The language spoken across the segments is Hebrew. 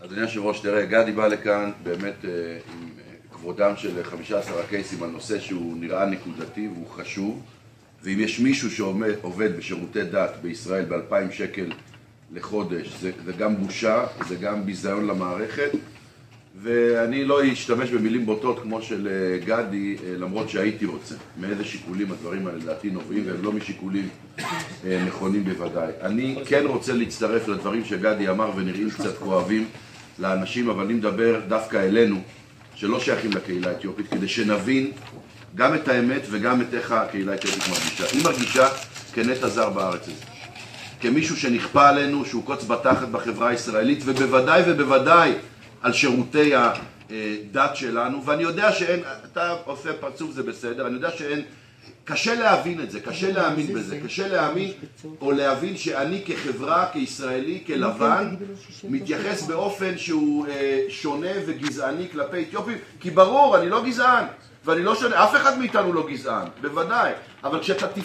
אדוני היושב-ראש, תראה, גדי בא לכאן באמת עם כבודם של 15 הקייסים על נושא שהוא נראה נקודתי והוא חשוב, ואם יש מישהו שעובד בשירותי דת בישראל ב2,000 שקל לחודש, זה גם בושה, זה גם ביזיון למערכת, ואני לא אשתמש במילים בוטות כמו של גדי, למרות שהייתי רוצה. מאיזה שיקולים הדברים האלה לדעתי נובעים, והם לא משיקולים נכונים בוודאי. אני כן רוצה להצטרף לדברים שגדי אמר ונראים קצת כואבים לאנשים, אבל אני מדבר דווקא אלינו, שלא שייכים לקהילה האתיופית, כדי שנבין גם את האמת וגם את איך הקהילה האתיופית מרגישה. היא מרגישה כנטע זר בארץ הזה. כמישהו שנכפה עלינו, שהוא קוץ בתחת בחברה הישראלית, ובוודאי על שירותי הדת שלנו, ואני יודע שאין, אתה עושה פרצוף זה בסדר, אני יודע שאין, קשה להבין את זה, קשה להאמין בזה, קשה להאמין או להבין שאני כחברה, כישראלי, כלבן, מתייחס באופן שהוא שונה וגזעני כלפי אתיופים, כי ברור, אני לא גזען, ואני לא שונה, אף אחד מאיתנו לא גזען, בוודאי, אבל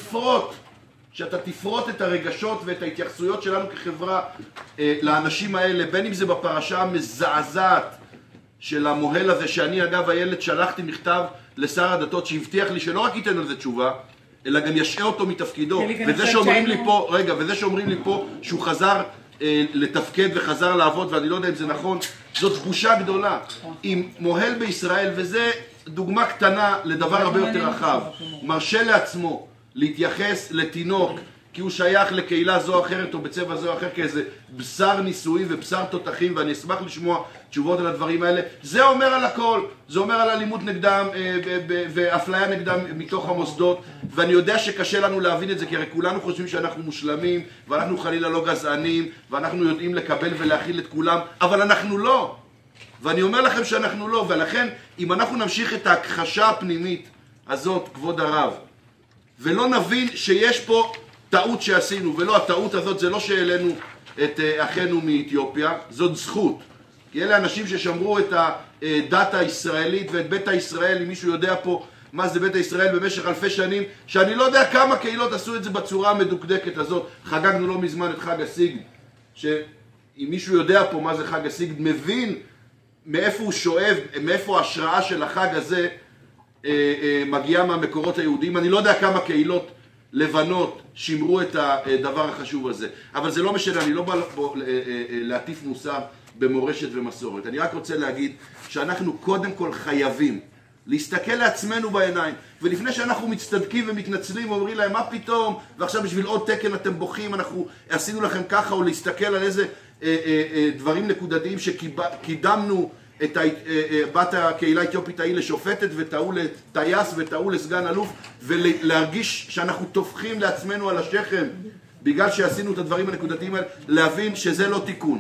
כשאתה תפרוט את הרגשות ואת ההתייחסויות שלנו כחברה לאנשים האלה, בין אם זה בפרשה המזעזעת של המוהל הזה, שאני אגב הילד שלחתי מכתב לשר הדתות שהבטיח לי שלא רק ייתן על זה תשובה, אלא גם ישעה אותו מתפקידו. וזה שאומרים לי פה שהוא חזר לתפקד וחזר לעבוד, ואני לא יודע אם זה נכון, זאת בושה גדולה. אם מוהל בישראל, וזה דוגמה קטנה לדבר הרבה יותר רחב, מרשה לעצמו להתייחס לתינוק כי הוא שייך לקהילה זו או אחרת או בצבע זו או אחר כאיזה בשר ניסויים ובשר תותחים, ואני אשמח לשמוע תשובות על הדברים האלה. זה אומר על הכל, זה אומר על אלימות נגדם ואפליה נגדם מתוך המוסדות, ואני יודע שקשה לנו להבין את זה, כי הרי כולנו חושבים שאנחנו מושלמים ואנחנו חלילה לא גזענים ואנחנו יודעים לקבל ולהכיל את כולם, אבל אנחנו לא, ואני אומר לכם שאנחנו לא. ולכן אם אנחנו נמשיך את ההכחשה הפנימית הזאת, כבוד הרב, ולא נבין שיש פה טעות שעשינו, ולא, הטעות הזאת זה לא שהעלינו את אחינו מאתיופיה, זאת זכות. כי אלה אנשים ששמרו את הדת הישראלית ואת בית הישראל, אם מישהו יודע פה מה זה בית הישראל במשך אלפי שנים, שאני לא יודע כמה קהילות עשו את זה בצורה המדוקדקת הזאת. חגגנו לא מזמן את חג הסיגד, שאם מישהו יודע פה מה זה חג הסיגד, מבין מאיפה הוא שואב, מאיפה ההשראה של החג הזה מגיעה מהמקורות היהודיים. אני לא יודע כמה קהילות לבנות שימרו את הדבר החשוב הזה, אבל זה לא משנה, אני לא בא להטיף מוסר במורשת ומסורת. אני רק רוצה להגיד שאנחנו קודם כל חייבים להסתכל לעצמנו בעיניים, ולפני שאנחנו מצטדקים ומתנצלים ואומרים להם מה פתאום ועכשיו בשביל עוד תקן אתם בוכים, אנחנו עשינו לכם ככה, או להסתכל על איזה דברים נקודתיים שקידמנו את בת הקהילה האתיופית ההיא לשופטת וטעו לטייס וטעו לסגן אלוף, ולהרגיש שאנחנו תופכים לעצמנו על השכם בגלל שעשינו את הדברים הנקודתיים האלה, להבין שזה לא תיקון,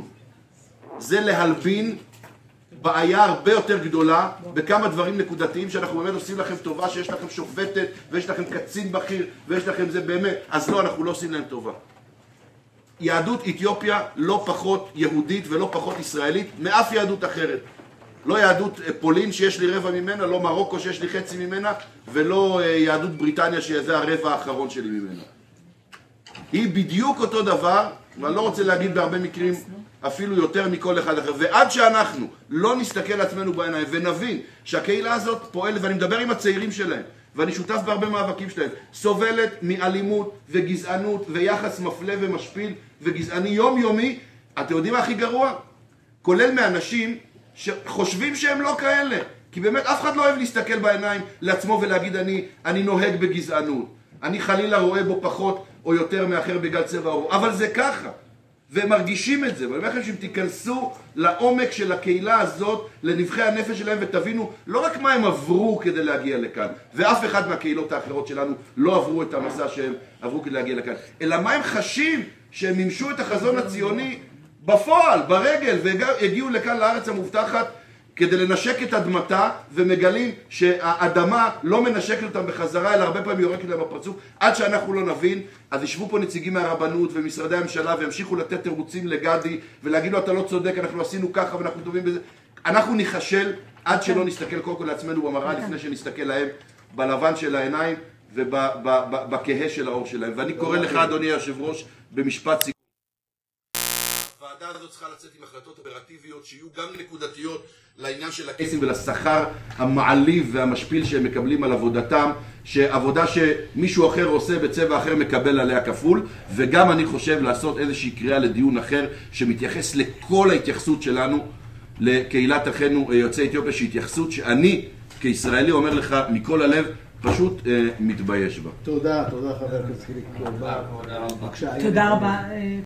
זה להלבין בעיה הרבה יותר גדולה בכמה דברים נקודתיים שאנחנו באמת עושים לכם טובה, שיש לכם שופטת ויש לכם קצין בכיר ויש לכם זה באמת, אז לא, אנחנו לא עושים להם טובה. יהדות אתיופיה לא פחות יהודית ולא פחות ישראלית מאף יהדות אחרת. לא יהדות פולין שיש לי רבע ממנה, לא מרוקו שיש לי חצי ממנה, ולא יהדות בריטניה שזה הרבע האחרון שלי ממנה. היא בדיוק אותו דבר, ואני לא רוצה להגיד בהרבה מקרים אפילו יותר מכל אחד אחר. ועד שאנחנו לא נסתכל לעצמנו בעיניים ונבין שהקהילה הזאת פועלת, ואני מדבר עם הצעירים שלהם, ואני שותף בהרבה מאבקים שלהם, סובלת מאלימות וגזענות ויחס מפלה ומשפיל וגזעני יומיומי, אתם יודעים מה הכי גרוע? כולל מאנשים שחושבים שהם לא כאלה, כי באמת אף אחד לא אוהב להסתכל בעיניים לעצמו ולהגיד אני נוהג בגזענות, אני חלילה רואה בו פחות או יותר מאחר בגלל צבע עורו, אבל זה ככה, והם מרגישים את זה. ואני אומר לכם שאם תיכנסו לעומק של הקהילה הזאת, לנבחי הנפש שלהם, ותבינו לא רק מה הם עברו כדי להגיע לכאן, ואף אחד מהקהילות האחרות שלנו לא עברו את המסע שהם עברו כדי להגיע לכאן, אלא מה הם חשים שהם מימשו את החזון הציוני בפועל, ברגל, והגיעו לכאן לארץ המובטחת כדי לנשק את אדמתה, ומגלים שהאדמה לא מנשקת אותם בחזרה, אלא הרבה פעמים יורקת להם בפרצוף. עד שאנחנו לא נבין, אז ישבו פה נציגים מהרבנות ומשרדי הממשלה, וימשיכו לתת תירוצים לגדי, ולהגיד לו אתה לא צודק, אנחנו עשינו ככה ואנחנו טובים בזה. אנחנו ניחשל עד שלא נסתכל קודם כל לעצמנו במראה, לפני שנסתכל להם בלבן של העיניים ובכהה של האור שלהם. ואני קורא לך, אדוני היושב ראש, במשפט סיכום. הוועדה הזאת הזאת צריכה לצאת עם החלטות אופרטיביות שיהיו גם נקודתיות לעניין של הקייסים ולשכר המעליב והמשפיל שהם מקבלים על עבודתם, שעבודה שמישהו אחר עושה בצבע אחר מקבל עליה כפול. וגם אני חושב לעשות איזושהי קריאה לדיון אחר שמתייחס לכל ההתייחסות שלנו לקהילת אחינו יוצאי אתיופיה, שהתייחסות שאני כישראלי אומר לך מכל הלב פשוט מתבייש בה. תודה, חבר הכנסת חיליק. תודה רבה.